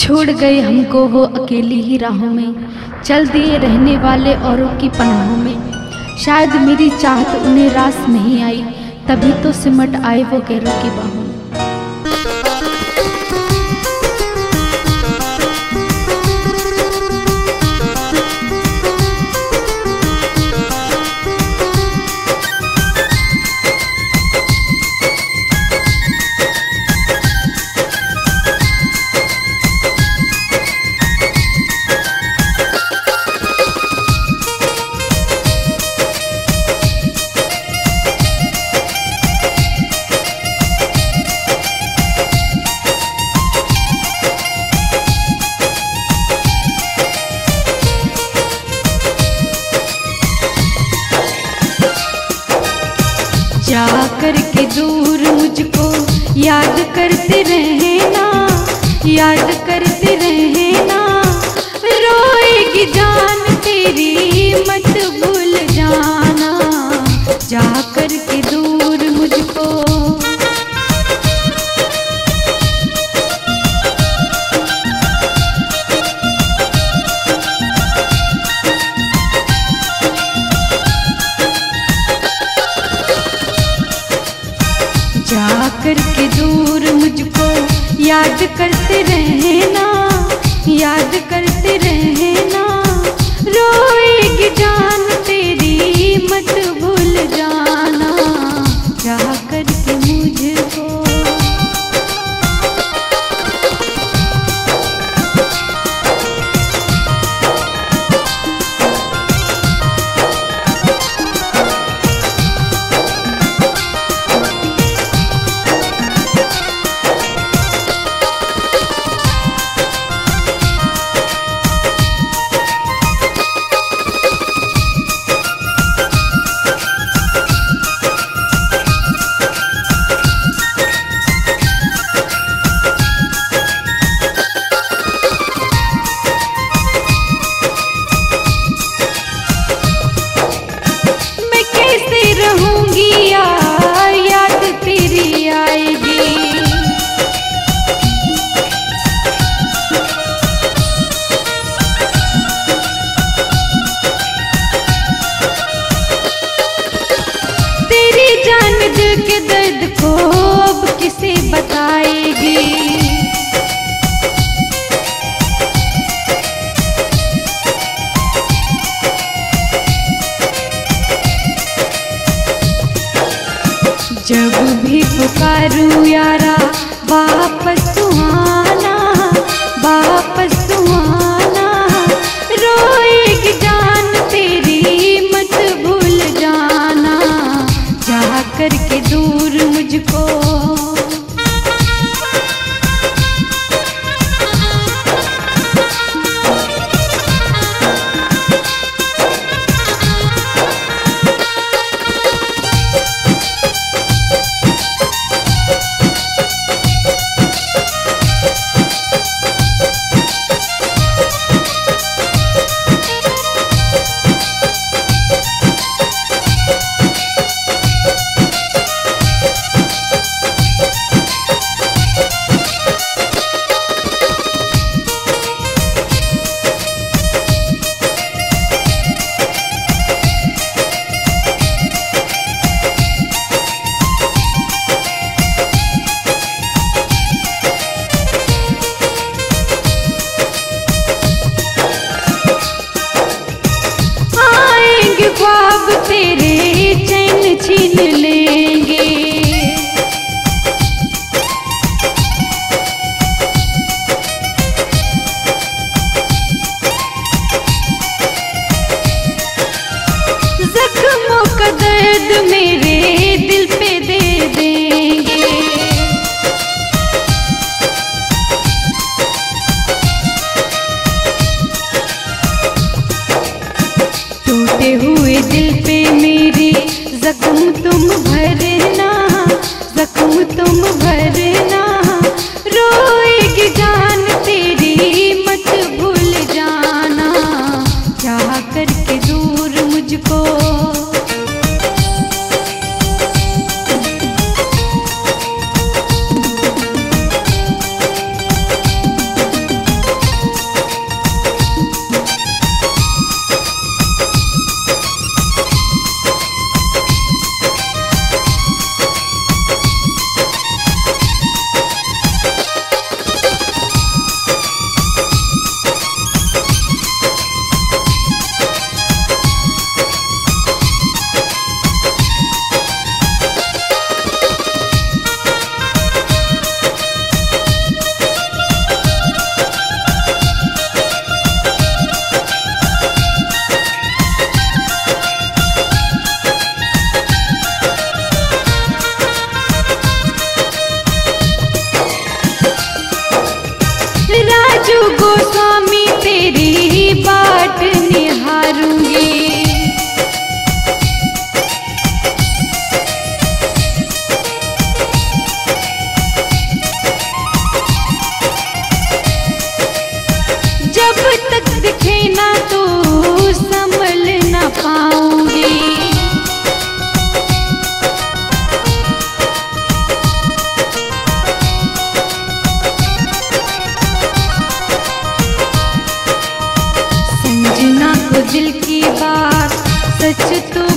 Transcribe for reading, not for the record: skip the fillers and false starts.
छोड़ गए हमको वो अकेली ही राहों में, चल दिए रहने वाले औरों की पनाहों में। शायद मेरी चाहत उन्हें रास नहीं आई, तभी तो सिमट आए वो गैरों की बाहों में। जा कर के दूर मुझको याद करते रहना, याद करते रहना। रोएगी जान तेरी मत भूल जाना, जा कर के दूर मुझको। जा कर के दूर मुझको याद करते रहना, याद करते रहना। रोएगी जान तेरी मत भूल जाना, जा कर के मुझको। गोस्वामी तेरी बाट निहारूंगी। जब तक दिखे ना तो संभल ना पाऊंगी। संजना को दिल की बात सच तो